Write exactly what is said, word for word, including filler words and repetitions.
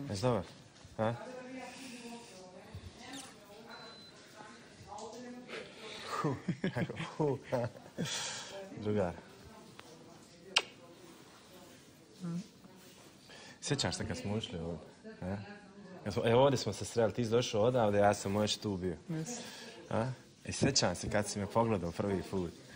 Jesi dobar? A? Hu, hu, drugar. Sjećaš se kad smo ušli ovdje? A? E, ovdje smo se sreli, ti si došao odavde, ja sam još tu bio. A? E, sjećam se kad si me pogledao prvi put.